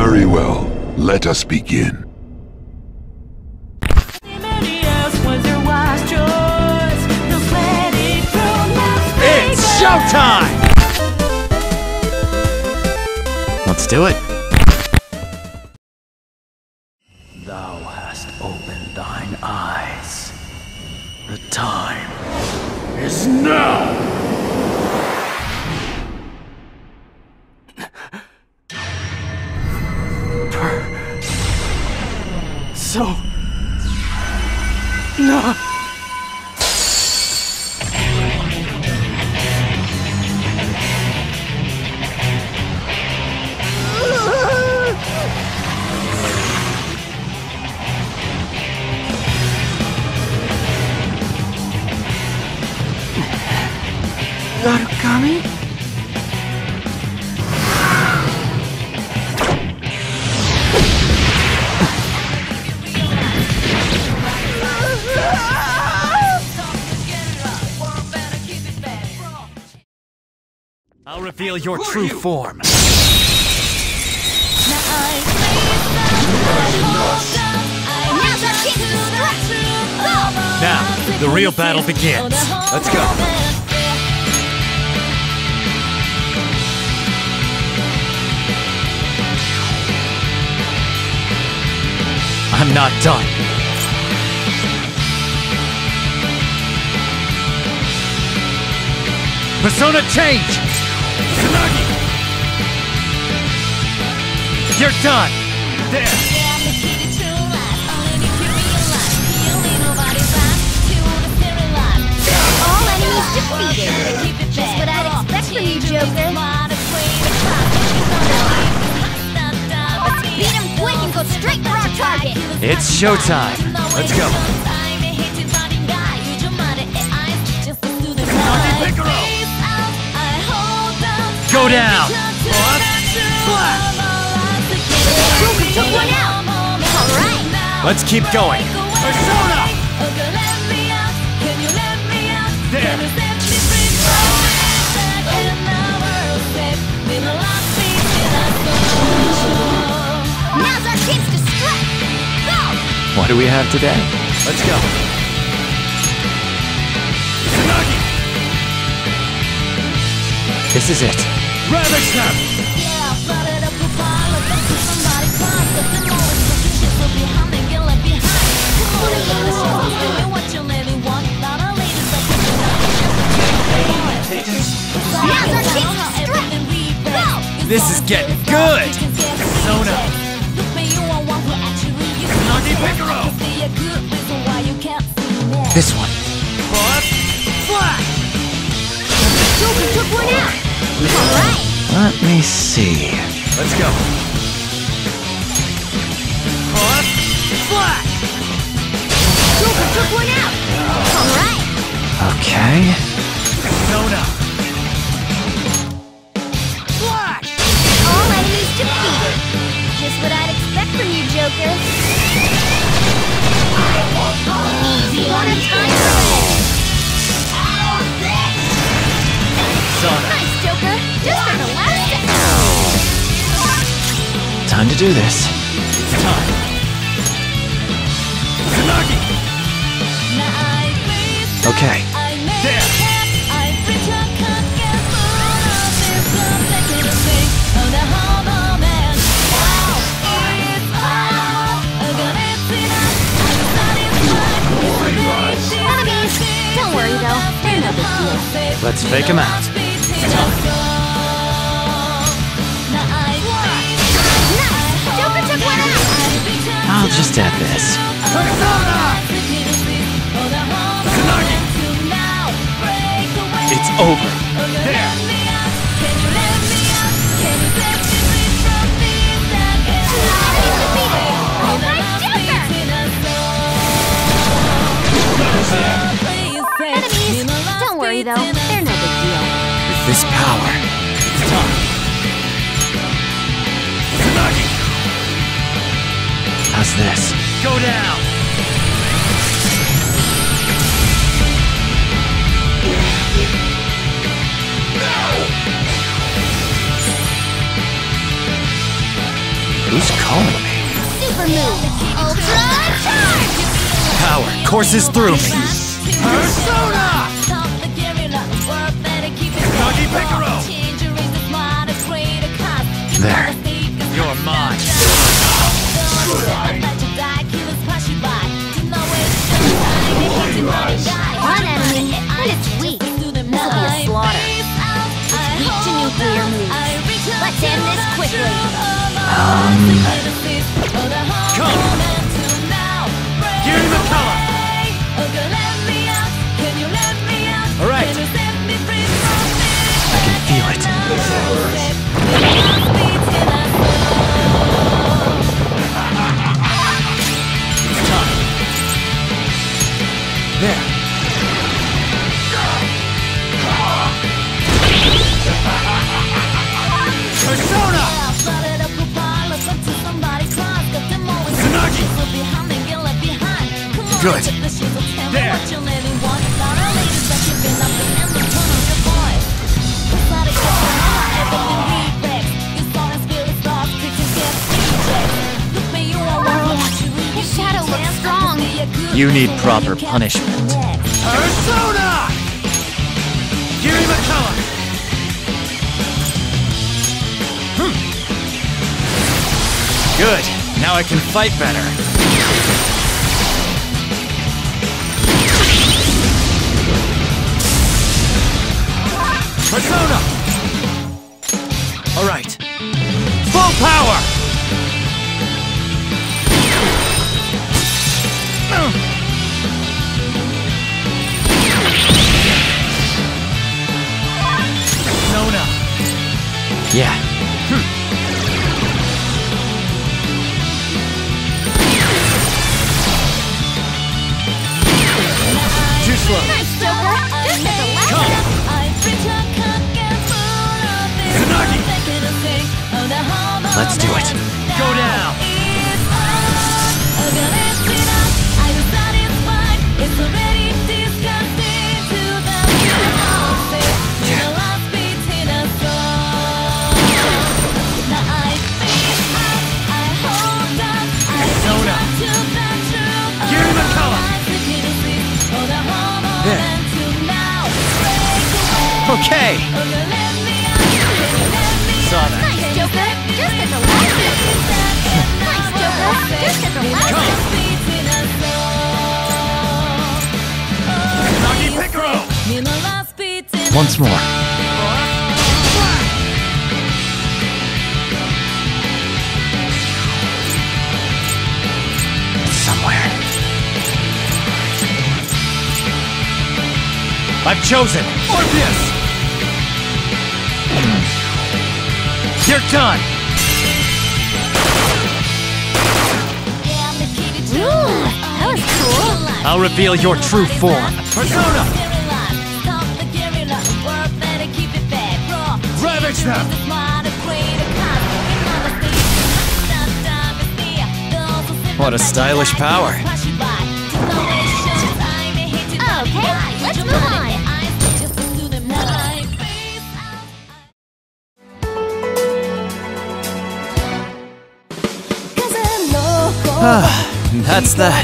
Very well. Let us begin. It's showtime! Let's do it. Thou hast opened thine eyes. The time is now! No! Okami? I'll reveal your true form. Now, the real battle begins. Let's go. I'm not done. Persona change! Izanagi! You're done! There! All enemies defeated. Just what I'd expect from you, Joker. Let's beat him quick and go straight for our target. It's showtime. Let's go. Picaro! Go down! Joker took one out. All right. Let's keep going. Persona! There! Now's our chance to strike. Go! What do we have today? Let's go. Izanagi! This is it. Ravish them! Now's our chance to strike. Go! This is getting good! Persona! Picaro! This one. Flash! Joker took one out. All right. Let me see. Let's go. Flash! Joker took one out. All right. Okay. Persona! Flash! All enemies defeated. Just what I'd expect from you, Joker. Easy one time. Nice, Joker. Just for the last second. Time to do this. It's time. Izanagi! Okay. There! Enemies! Don't worry, though. They're no big deal. Let's fake him out. Nice! Joker took one out! I'll just add this. Izanagi! It's over. There! Enemies! Don't worry, though. They're no big deal. With this power, it's time. Izanagi! How's this? Go down! Who's calling me? Super move. Ultra charge! Power courses through me. Persona! Picaro! There. You're mine. One enemy, and it's weak. This'll be a slaughter. It's weak to nuclear moves. Let's end this quickly. Come. Give me the color. All right. I can feel it. It's time. There. Persona! Izanagi! Good. There! His shadow looks strong. You need proper punishment. Persona! Give me the color! Good. Now I can fight better. Persona! All right. Full power! Nona. Yeah. Too slow. Nice, Joker. Just at the last Come. Izanagi! Let's do it. Go down. Persona! Give me the color! There. Okay. Saw that. Nice, Joker. Just at the last Nice, Joker. Just at the last Izanagi Picaro! Once more. It's somewhere. I've chosen. Morpheus! You're done. Ooh, that was cool. I'll reveal your true form. Persona! Ravage them! What a stylish power. Okay, let's move on. That's that.